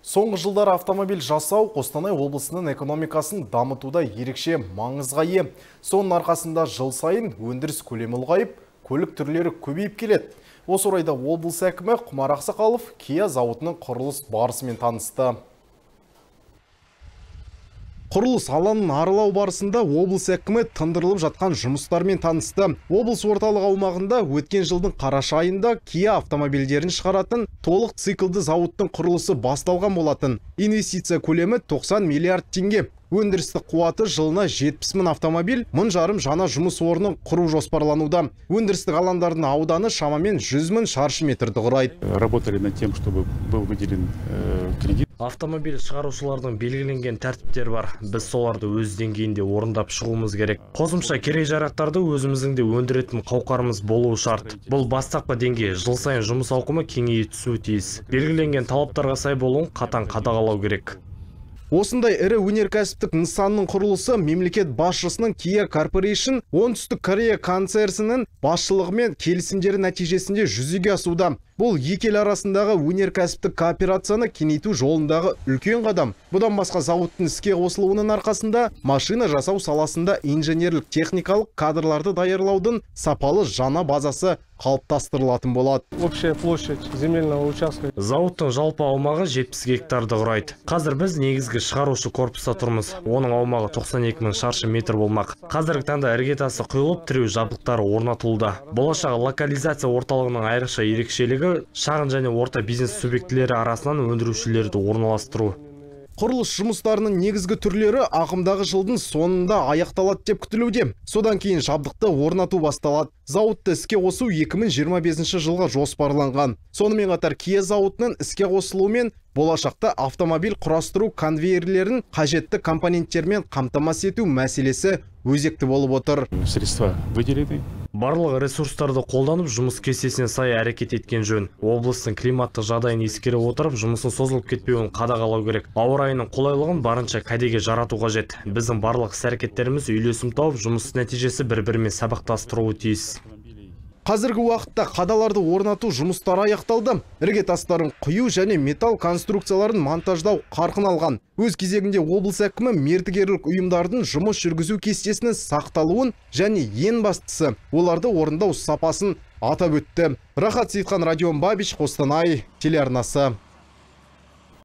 Соңғы жылдары автомобиль жасау Қостанай облысының экономикасын дамытуда ерекше маңызға ие. Соның арқасында жыл сайын өндіріс көлемі ұлғайып, көлік түрлері көбейіп келеді. Осы орайда облыс әкімі Құмар Ақсақалов Kia зауытының құрылыс барысымен танысты. Құрылыс алаңын аралау барысында облыс әкімі тындырылып жатқан жұмыстармен танысты. Облыс орталық аумағында өткен жылдың қараша айында Kia автомобильдерін шығаратын толық циклді зауыттың құрылысы басталған болатын. Инвестиция көлемі 90 миллиард теңге. Өндірістік қуаты жылына 70 мың автомобиль, 1000 жарым жаңа жұмыс орнын құру жоспарлануда. Өндірістік алаңдардың ауданы шамамен 100 мың шаршы метрді құрайды. Работали над тем, чтобы был выделен кредит. Автомобиль шығарушылардың белгіленген тәртіптері бар. Біз соларды өз деңгейінде орындап шығуымыз керек. Қосымша керек-жарақтарды өзіміздің де өндіретін қауқарымыз болуы шарт. Бұл бастапқы деңгей, жыл сайын жұмыс ауқымы кеңейе түсуі тиіс. Белгіленген талаптарға сай болуын қатаң қадағалау керек. Осындай ірі өнеркәсіптік нысанның құрылысы мемлекет басшысының Kia Corporation Оңтүстік Корея концернінің басшылығымен келісімдері нәтижесінде жүзеге асуда. Бұл екі ел арасындағы өнеркәсіптік кооперацияны кеңейту жолындағы үлкен қадам. Бұдан басқа зауыттың іске қосылуының арқасында машина жасау саласында инженерлік техникалық кадрларды даярлаудың сапалы жаңа базасы қалыптастырылатын болады. Общая площадь земельного участка. Зауыттың жалпы аумағы 70 гектарды құрайды. Қазір біз негізгі шығарушы корпуста тұрмыз. Оның аумағы 92 мың шаршы метр болмақ. Қазіргі таңда іргетасы құйылып, тіреу жабдықтары орнатылуда. Болашағы локализация орталығының айрықша ерекшелігі шағын және орта бизнес субъектілері арасынан өндірушілерді орналастыру. Құрылыс жұмыстарының негізгі түрлері ағымдағы жылдың соңында аяқталады деп күтілуде. Содан кейін жабдықты орнату басталады. Зауытты іске қосу 2025 жылға жоспарланған. Сонымен қатар Kia зауытының іске қосылуымен болашақта автомобиль құрастыру конвейерлерін қажетті компоненттермен қамтамасыз ету мәселесі өзекті болып отыр. Средства выделены. Барлық ресурстарды қолданып, жұмыс кестесіне сай әрекет еткен жөн. Облыстың климаттық жағдайын ескере отырып, жұмысын созылып кетпеуін қадағалау керек. Ауа райының қолайлығын барынша кәдеге жарату қажет. Біздің барлық іс-әрекеттеріміз үйлесім тауып, жұмыс нәтижесі бір-бірімен сабақтастыруы тиіс. Қазіргі уақытта қадаларды орнату жұмыстары аяқталды. Іргетастарын құю және металл конструкцияларын монтаждау қарқын алған. Өз кезегінде облыс әкімі мердігерлік ұйымдардың жұмыс жүргізу кестесінің сақталуын және ең бастысы оларды орындау сапасын атап өтті. Рахат Сейтхан, Радион Бабич, Қостанай телеарнасы.